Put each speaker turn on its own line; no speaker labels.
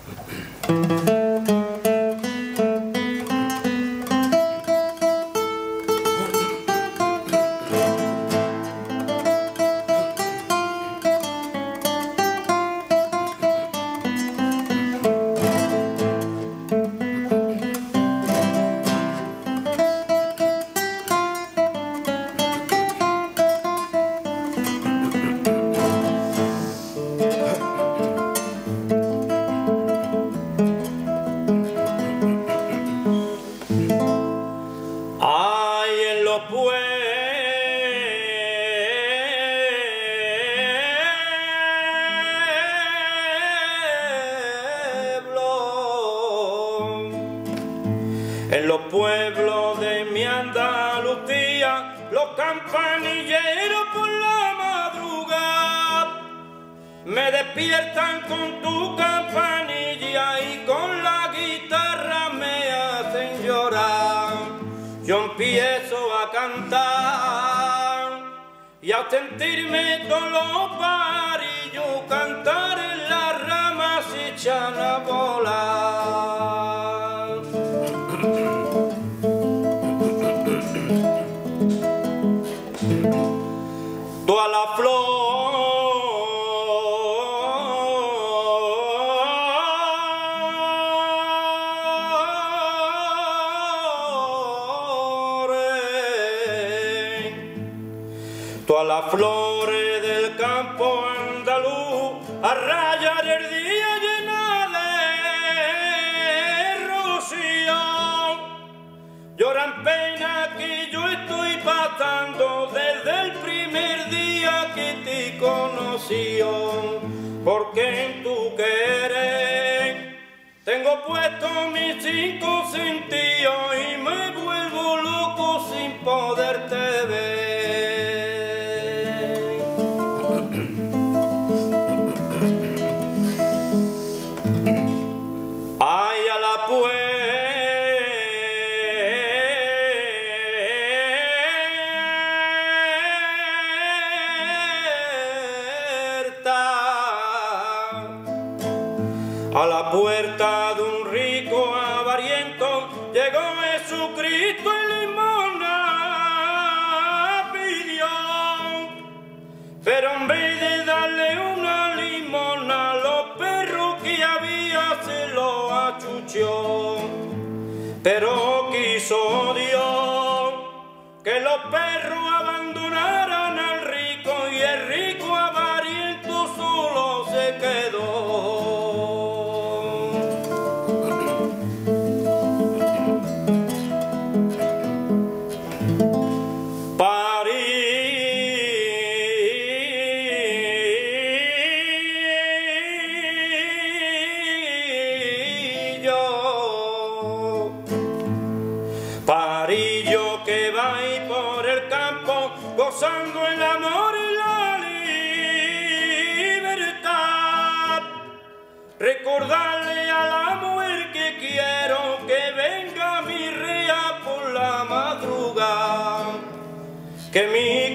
En los pueblos de mi Andalucía, los campanilleros por la madrugada me despiertan con tu campanilla y con la guitarra me hacen llorar. Yo empiezo a cantar y a sentirme todos los parillos cantar en las ramas y echan a volar. Toda la todas las flores del campo andaluz a rayar el día llena de rocío lloran pena que yo estoy pasando desde el primer día que te conocí, porque en tu querer tengo puesto mis 5 sentidos y me vuelvo loco sin poderte ver. Ay, a la puerta de un rico avariento llegó Jesucristo y limosna pidió, pero en vez de darle una limosna los perros que había se lo achuchó. Pero quiso Dios que los perros abandonaran al rico y el rico avariento solo se quedó. Parillo que vais por el campo gozando el amor y la libertad, recordarle a la mujer que quiero que venga mi rea por la madrugada, que mi